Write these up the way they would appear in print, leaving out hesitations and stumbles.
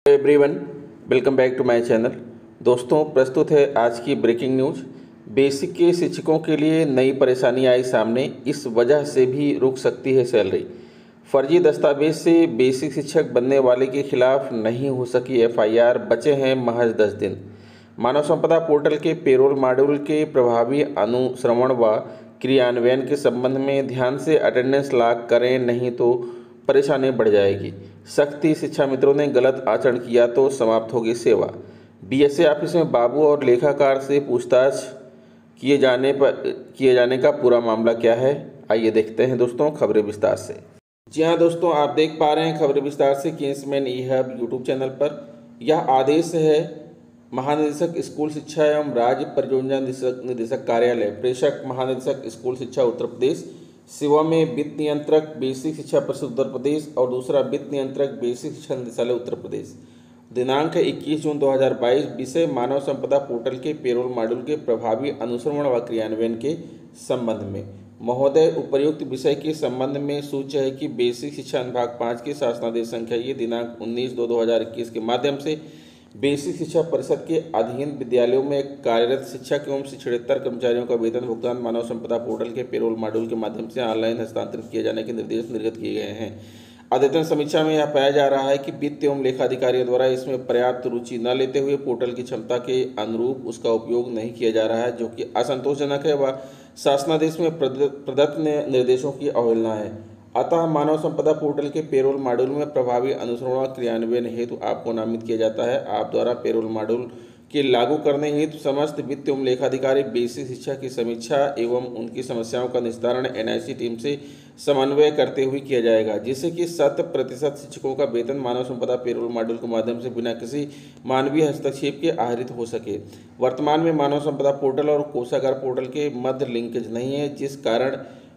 Everyone, welcome back to my channel. दोस्तों, प्रस्तुत है आज की ब्रेकिंग न्यूज़। बेसिक के शिक्षकों के लिए नई परेशानी आई सामने, इस वजह से भी रुक सकती है सैलरी। फर्जी दस्तावेज से बेसिक शिक्षक बनने वाले के खिलाफ नहीं हो सकी एफआईआर, बचे हैं महज 10 दिन। मानव संपदा पोर्टल के पेरोल मॉड्यूल के प्रभावी अनुश्रवण व क्रियान्वयन के संबंध में ध्यान से अटेंडेंस लॉक करें, नहीं तो परेशानी बढ़ जाएगी। सख्ती, शिक्षा मित्रों ने गलत आचरण किया तो समाप्त होगी सेवा। बीएसए ऑफिस में बाबू और लेखाकार से पूछताछ किए जाने का पूरा मामला क्या है, आइए देखते हैं दोस्तों खबरें विस्तार से। जी हाँ दोस्तों, आप देख पा रहे हैं खबरें विस्तार से किंग्समैन ई-हब यूट्यूब चैनल पर। यह आदेश है महानिदेशक स्कूल शिक्षा एवं राज्य परियोजना निदेशक कार्यालय, प्रेषक महानिदेशक स्कूल शिक्षा उत्तर प्रदेश, सेवा में वित्त नियंत्रक बेसिक शिक्षा परिषद उत्तर प्रदेश और दूसरा वित्त नियंत्रक बेसिक शिक्षा निदेशालय उत्तर प्रदेश। दिनांक है 21 जून 2022। विषय मानव संपदा पोर्टल के पेरोल मॉड्यूल के प्रभावी अनुश्रवण व क्रियान्वयन के संबंध में। महोदय, उपर्युक्त विषय के संबंध में सूच्य है कि बेसिक शिक्षा अनुभाग 5 के शासनादेश संख्या ये दिनांक 19/2/2021 के माध्यम से बेसिक शिक्षा परिषद के अधीन विद्यालयों में कार्यरत शिक्षक एवं शिक्षणेतर कर्मचारियों का वेतन भुगतान मानव संपदा पोर्टल के पेरोल मॉड्यूल के माध्यम से ऑनलाइन हस्तांतरित किए जाने के निर्देश निर्गत किए गए हैं। अद्यतन समीक्षा में यह पाया जा रहा है कि वित्त एवं लेखा अधिकारियों द्वारा इसमें पर्याप्त रुचि न लेते हुए पोर्टल की क्षमता के अनुरूप उसका उपयोग नहीं किया जा रहा है, जो कि असंतोषजनक है व शासनादेश में प्रदत्त निर्देशों की अवहेलना है। अतः मानव संपदा पोर्टल के पेरोल मॉड्यूल में प्रभावी अनुश्रवण क्रियान्वयन हेतु आपको नामित किया जाता है। आप द्वारा पेरोल मॉड्यूल के लागू करने हेतु समस्त वित्त एवं लेखाधिकारी बेसिक शिक्षा की समीक्षा एवं उनकी समस्याओं का निस्तारण एनआईसी टीम से समन्वय करते हुए किया जाएगा, जिससे कि 100% शिक्षकों का वेतन मानव संपदा पेरोल मॉड्यूल के माध्यम से बिना किसी मानवीय हस्तक्षेप के आहरित हो सके। वर्तमान में मानव संपदा पोर्टल और कोषागार पोर्टल के मध्य लिंकेज नहीं है, जिस कारण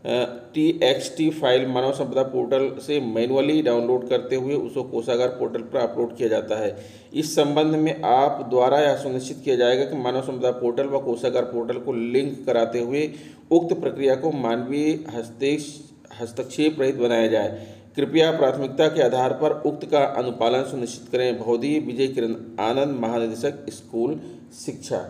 TXT फाइल मानव संपदा पोर्टल से मैनुअली डाउनलोड करते हुए उसको कोषागार पोर्टल पर अपलोड किया जाता है। इस संबंध में आप द्वारा यह सुनिश्चित किया जाएगा कि मानव संपदा पोर्टल व कोषागार पोर्टल को लिंक कराते हुए उक्त प्रक्रिया को मानवीय हस्तक्षेप रहित बनाया जाए। कृपया प्राथमिकता के आधार पर उक्त का अनुपालन सुनिश्चित करें। भौदी विजय किरण आनंद, महानिदेशक स्कूल शिक्षा।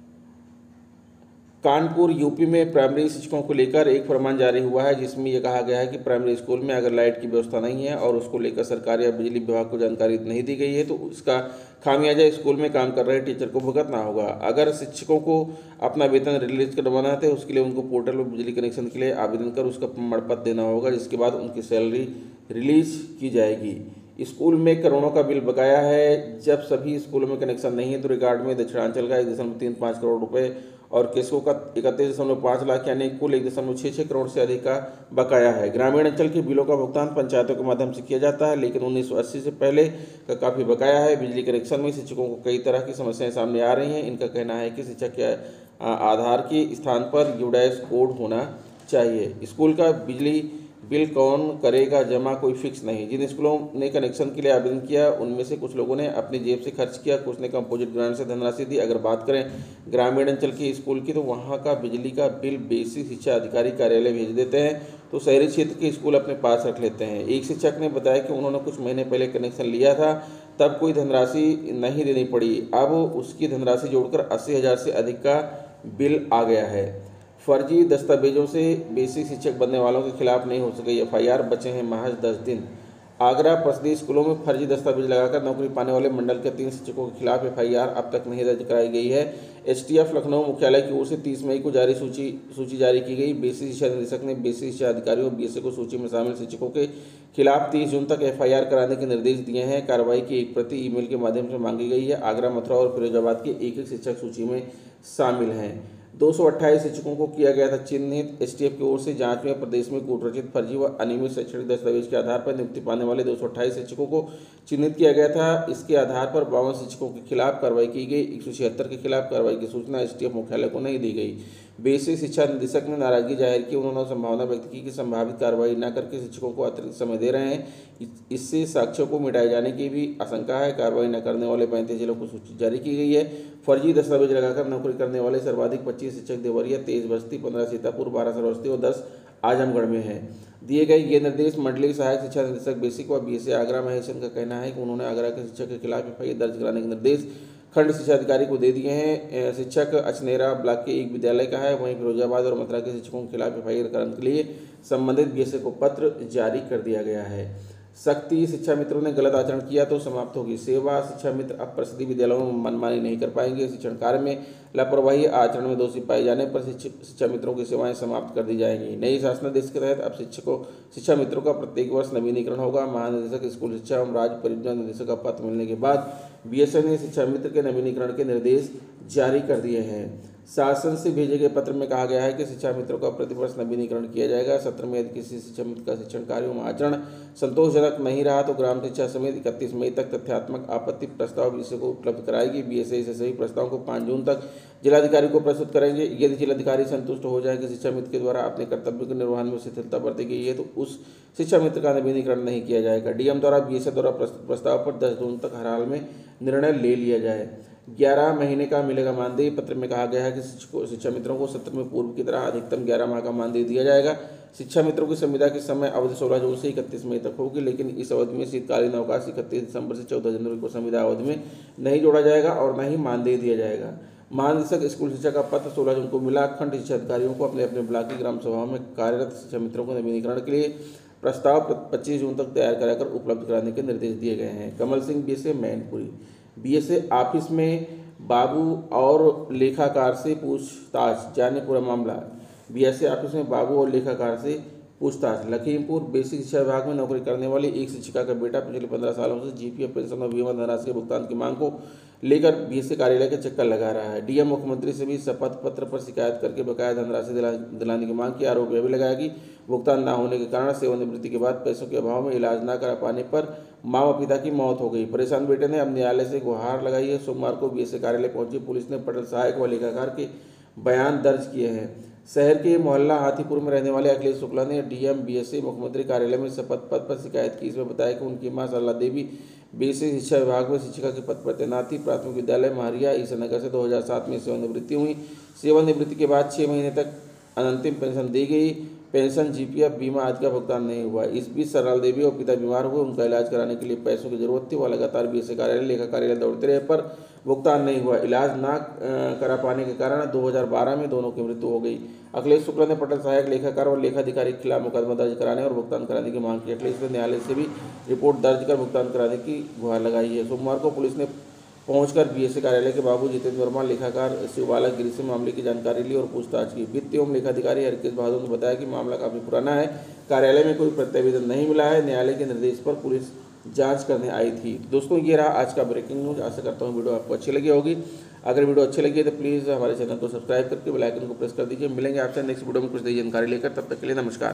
कानपुर यूपी में प्राइमरी शिक्षकों को लेकर एक फरमान जारी हुआ है, जिसमें यह कहा गया है कि प्राइमरी स्कूल में अगर लाइट की व्यवस्था नहीं है और उसको लेकर सरकार या बिजली विभाग को जानकारी नहीं दी गई है तो उसका खामियाजा स्कूल में काम कर रहे टीचर को भुगतना होगा। अगर शिक्षकों को अपना वेतन रिलीज करवाना है तो उसके लिए उनको पोर्टल में बिजली कनेक्शन के लिए आवेदन कर उसका प्रमाण पत्र देना होगा, जिसके बाद उनकी सैलरी रिलीज की जाएगी। स्कूल में करोड़ों का बिल बकाया है। जब सभी स्कूलों में कनेक्शन नहीं है तो रिकॉर्ड में दक्षिणांचल का 1.35 करोड़ रुपए और केसको का 31.5 लाख यानी कुल 1.66 करोड़ से अधिक का बकाया है। ग्रामीण अंचल के बिलों का भुगतान पंचायतों के माध्यम से किया जाता है, लेकिन 1980 से पहले का काफ़ी बकाया है। बिजली कनेक्शन में शिक्षकों को कई तरह की समस्याएं सामने आ रही हैं। इनका कहना है कि शिक्षक के आधार के स्थान पर यूडैश कोड होना चाहिए। स्कूल का बिजली बिल कौन करेगा जमा, कोई फिक्स नहीं। जिन स्कूलों ने कनेक्शन के लिए आवेदन किया उनमें से कुछ लोगों ने अपनी जेब से खर्च किया, कुछ ने कंपोजिट ग्रांट से धनराशि दी। अगर बात करें ग्रामीण अंचल के स्कूल की तो वहाँ का बिजली का बिल बेसिक शिक्षा अधिकारी कार्यालय भेज देते हैं, तो शहरी क्षेत्र के स्कूल अपने पास रख लेते हैं। एक शिक्षक ने बताया कि उन्होंने कुछ महीने पहले कनेक्शन लिया था, तब कोई धनराशि नहीं देनी पड़ी, अब उसकी धनराशि जोड़कर 80,000 से अधिक का बिल आ गया है। फर्जी दस्तावेजों से बेसिक शिक्षक बनने वालों के खिलाफ नहीं हो सके एफआईआर, बचे हैं महज 10 दिन। आगरा परिषदीय स्कूलों में फर्जी दस्तावेज लगाकर नौकरी पाने वाले मंडल के 3 शिक्षकों के खिलाफ एफआईआर अब तक नहीं दर्ज कराई गई है। एसटीएफ लखनऊ मुख्यालय की ओर से 30 मई को जारी सूची जारी की गई। बेसिक शिक्षा निदेशक ने बेसिक शिक्षा अधिकारियों और बीएसए को सूची में शामिल शिक्षकों के खिलाफ 30 जून तक एफआईआर कराने के निर्देश दिए हैं। कार्रवाई की एक प्रति ईमेल के माध्यम से मांगी गई है। आगरा, मथुरा और फिरोजाबाद के एक शिक्षक सूची में शामिल हैं। 228 शिक्षकों को किया गया था चिन्हित। एसटीएफ की ओर से जांच में प्रदेश में कूटरचित, फर्जी व अनियमित शैक्षणिक दस्तावेज के आधार पर नियुक्ति पाने वाले 228 शिक्षकों को चिन्हित किया गया था। इसके आधार पर 52 शिक्षकों के खिलाफ कार्रवाई की गई। 176 के खिलाफ कार्रवाई की सूचना एसटीएफ मुख्यालय को नहीं दी गई। बेसिक शिक्षा निदेशक ने नाराजगी जाहिर की। उन्होंने संभावना व्यक्त की कि संभावित कार्रवाई न करके शिक्षकों को अतिरिक्त समय दे रहे हैं, इससे साक्ष्यों को मिटाए जाने की भी आशंका है। कार्रवाई न करने वाले 35 जिलों को सूची जारी की गई है। फर्जी दस्तावेज लगाकर नौकरी करने वाले सर्वाधिक 25 शिक्षक देवरिया, 23 बस्ती, 15 सीतापुर, 12 श्रावस्ती और 10 आजमगढ़ में हैं। दिए गए ये निर्देश मंडलीय सहायक शिक्षा निदेशक बेसिक व बीएसए आगरा महेशन का कहना है कि उन्होंने आगरा के शिक्षक के खिलाफ एफआईआर दर्ज कराने के निर्देश खंड शिक्षा अधिकारी को दे दिए हैं। शिक्षक अचनेरा ब्लॉक के एक विद्यालय का है। वहीं फिरोजाबाद और मथुरा के शिक्षकों के खिलाफ एफआईआर कराने के लिए संबंधित बीएसए को पत्र जारी कर दिया गया है। सख्ती, शिक्षा मित्रों ने गलत आचरण किया तो समाप्त होगी सेवा। शिक्षा मित्र अब प्रसिद्धि विद्यालयों में मनमानी नहीं कर पाएंगे। शिक्षण कार्य में लापरवाही आचरण में दोषी पाए जाने पर शिक्षा मित्रों की सेवाएं समाप्त कर दी जाएंगी। नई शासनादेश के तहत अब शिक्षा मित्रों का प्रत्येक वर्ष नवीनीकरण होगा। महानिदेशक स्कूल शिक्षा एवं राज्य परियोजना निदेशक का पत्र मिलने के बाद बीएसए ने शिक्षा मित्र के नवीनीकरण के निर्देश जारी कर दिए हैं। शासन से भेजे गए पत्र में कहा गया है कि शिक्षा मित्रों का प्रतिवर्ष नवीनीकरण किया जाएगा। सत्र में यदि किसी शिक्षा मित्र का शिक्षण कार्यों में आचरण संतोषजनक नहीं रहा तो ग्राम शिक्षा समिति 31 मई तक तथ्यात्मक आपत्ति प्रस्ताव बीएसए को उपलब्ध कराएगी। बीएसए से सभी प्रस्तावों को 5 जून तक जिलाधिकारी को प्रस्तुत करेंगे। यदि जिलाधिकारी संतुष्ट हो जाए कि शिक्षा मित्र के द्वारा अपने कर्तव्य के निर्वहन में शिथिलता बरती गई है तो उस शिक्षा मित्र का नवीनीकरण नहीं किया जाएगा। डीएम द्वारा बीएसए द्वारा प्रस्तुत प्रस्ताव पर 10 जून तक हर हाल में निर्णय ले लिया जाए। 11 महीने का मिलेगा मानदेय। पत्र में कहा गया है कि शिक्षा मित्रों को सत्र में पूर्व की तरह अधिकतम 11 माह का मानदेय दिया जाएगा। शिक्षा मित्रों की संविदा की समय अवधि 16 जून से 31 मई तक होगी, लेकिन इस अवधि में शीतकालीन अवकाश 31 दिसंबर से 14 जनवरी को संविदा अवधि में नहीं जोड़ा जाएगा और न ही मानदेय दिया जाएगा। महानिदेशक स्कूल शिक्षा का पत्र 16 जून को मिला। खंड शिक्षा अधिकारियों को अपने अपने ब्लॉक की ग्राम सभाओं में कार्यरत शिक्षा मित्रों को नवीनीकरण के लिए प्रस्ताव 25 जून तक तैयार कराकर उपलब्ध कराने के निर्देश दिए गए हैं। Kamal Singh BSA Mainpuri. BSA office में बाबू और लेखाकार से पूछताछ, जाने पूरा मामला। बीएसए ऑफिस में बाबू और लेखाकार से पूछताछ। लखीमपुर बेसिक शिक्षा विभाग में नौकरी करने वाली एक शिक्षिका का बेटा पिछले 15 सालों से जीपीएफ पेंशन और बीमा धनराशि के भुगतान की मांग को लेकर बीएसए कार्यालय के चक्कर लगा रहा है। डीएम मुख्यमंत्री से भी शपथ पत्र पर शिकायत करके बकाया धनराशि दिलाने की मांग की। आरोप यह भी लगाया कि भुगतान न होने के कारण सेवानिवृत्ति के बाद पैसों के अभाव में इलाज न करा पाने पर माँ व पिता की मौत हो गई। परेशान बेटे ने अब न्यायालय से गुहार लगाई है। सोमवार को बीएसए कार्यालय पहुंची पुलिस ने पटल सहायक व लेखाकार के बयान दर्ज किए हैं। शहर के मोहल्ला हाथीपुर में रहने वाले अखिलेश शुक्ला ने डीएम बीएसए मुख्यमंत्री कार्यालय में शपथ पत्र पर शिकायत की। इसमें बताया कि उनकी मां सरला देवी बीएसए शिक्षा विभाग में शिक्षिका के पद पर तैनात थी। प्राथमिक विद्यालय महरिया ईसानगर से 2007 में सेवानिवृत्ति हुई। सेवानिवृत्ति के बाद 6 महीने तक अनंतिम पेंशन दी गई। पेंशन, जीपीएफ, बीमा आदि का भुगतान नहीं हुआ। इस बीच सरला देवी और पिता बीमार हुए। उनका इलाज कराने के लिए पैसों की जरूरत थी। वह लगातार बीएसए कार्यालय, लेखा कार्यालय दौड़ते रहे पर भुगतान नहीं हुआ। इलाज न करा पाने के कारण 2012 में दोनों की मृत्यु हो गई। अखिलेश शुक्ला ने पटल सहायक लेखाकार और लेखाधिकारी के खिलाफ मुकदमा दर्ज कराने और भुगतान कराने की मांग की। अखिलेश ने न्यायालय से भी रिपोर्ट दर्ज कर भुगतान कराने की गुहार लगाई है। सोमवार को पुलिस ने पहुंचकर बीएसए कार्यालय के बाबू जितेंद्र वर्मा, लेखाकार शिवबालक गिरी से मामले की जानकारी ली और पूछताछ की। वित्त एवं लेखाधिकारी हरकेश बहादुर ने बताया कि मामला काफी पुराना है। कार्यालय में कोई प्रत्यावेदन नहीं मिला है। न्यायालय के निर्देश पर पुलिस जांच करने आई थी। दोस्तों, ये रहा आज का ब्रेकिंग न्यूज। आशा करता हूँ वीडियो आपको अच्छी लगी होगी। अगर वीडियो अच्छी लगी है तो प्लीज़ हमारे चैनल को सब्सक्राइब करके बेल आइकन को प्रेस कर दीजिए। मिलेंगे आपसे नेक्स्ट वीडियो में कुछ नई जानकारी लेकर। तब तक के लिए नमस्कार।